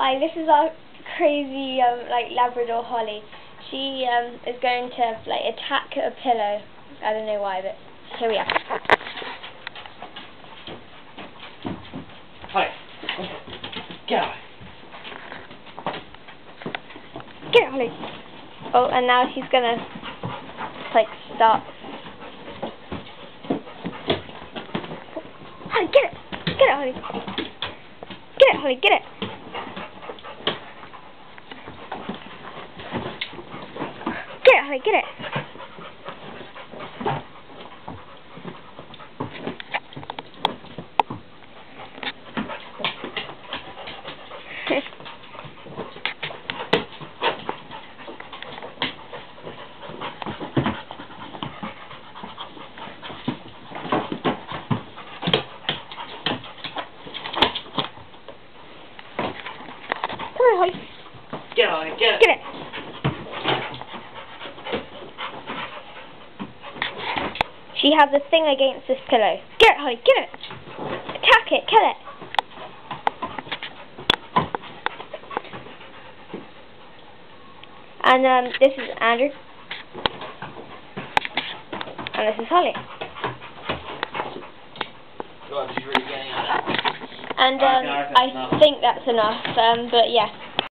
Hi, this is our crazy like Labrador Holly. She is going to like attack a pillow. I don't know why, but here we are. Hi. Get out. Get it, Holly. Oh, and now she's gonna like start. Holly, get it! Get it, Holly! Get it, Holly! Get it! Get it, Holly! Get it! Come on, Holly. Get on it, get it. Get it. She has a thing against this pillow. Get it, Holly, get it. Attack it, kill it. And this is Andrew. And this is Holly. God, she's really getting at it. And I think that's enough. But yeah.